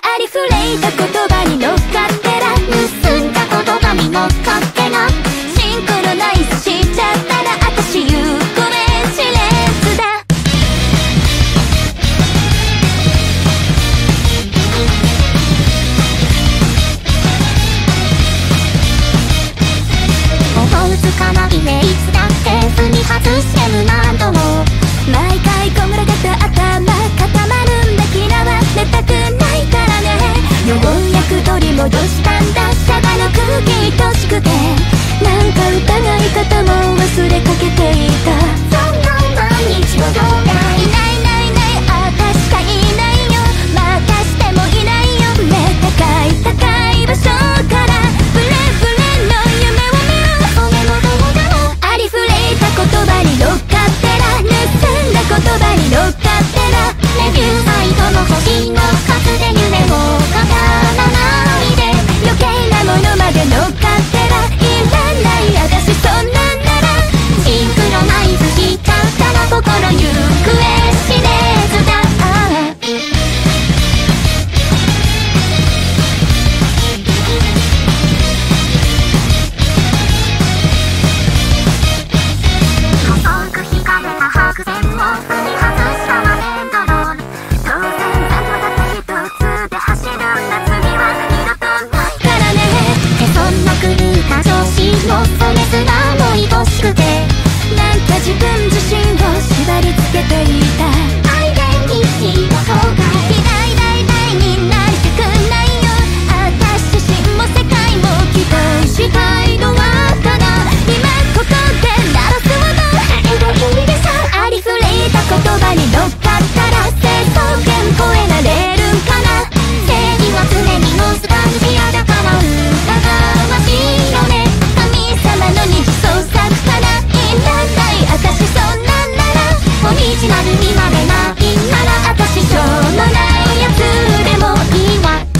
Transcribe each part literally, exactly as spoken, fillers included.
りふれた言葉に乗っかってら、盗んだ言葉に乗っかってな、シンクロナイズしちゃったら私行方知れずだ。思うつかないね、いつだって踏み外してむ何度も、毎回こむらがた頭固まるんだ、嫌われたくないからね。ようやく取り戻したんだ、シャバの空気愛しくて、なんか疑い方も忘れかけていた。そんな毎日をどうだいないないない、私しかいないよ、またしてもいないよね。高い高い場所からブレブレの夢を見る、それもどうだろう。ありふれた言葉に乗っかってら、盗んだ言葉に乗っかってら、レビューサイトの星の数で夢を語らないで、余計なものまで乗っかってら、いらない私そんなんなら、シンクロナイズしちゃったら心行方知れずだ。細く引かれた白線を踏み外したワレンドロール、当然残業だって一つで走るんだ、次は二度とないからね。ってそんな狂った調子もそれすらも愛しくて、なんか自分自身を縛り付けていた。アイデンティティが後悔、大大大になりたくないよ、私自身も世界も期待したいのはただ今ここで鳴らすほど変でいいでしょ。ありふれた言葉に乗っかったら成層圏超えられるんかな。正義は常にノスタルジアだから疑わしいよね。神様の二次創作かな、いらない私そんなんなら、オリジナルになれないなら私しょうもないやつでもいいわ。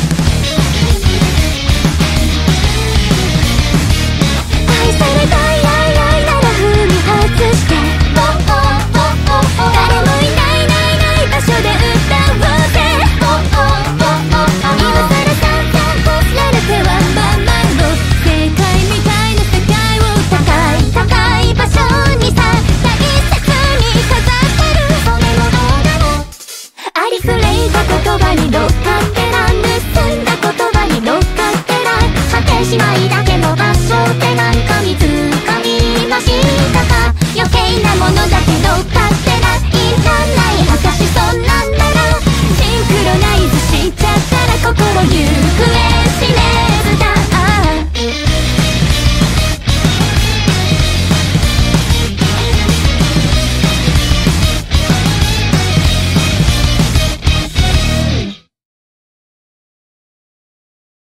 愛されたい愛愛なら踏み外して、おおおおお、誰もいないないない場所で歌おうぜ。おおおおお、今さら散々こすられてはまんまの世界みたいな世界を、高い高い場所にさ大切に飾ってる、それもどうだろう。ありふれた言葉に乗っかってら、盗んだ言葉に乗っかってら、果てしまいだ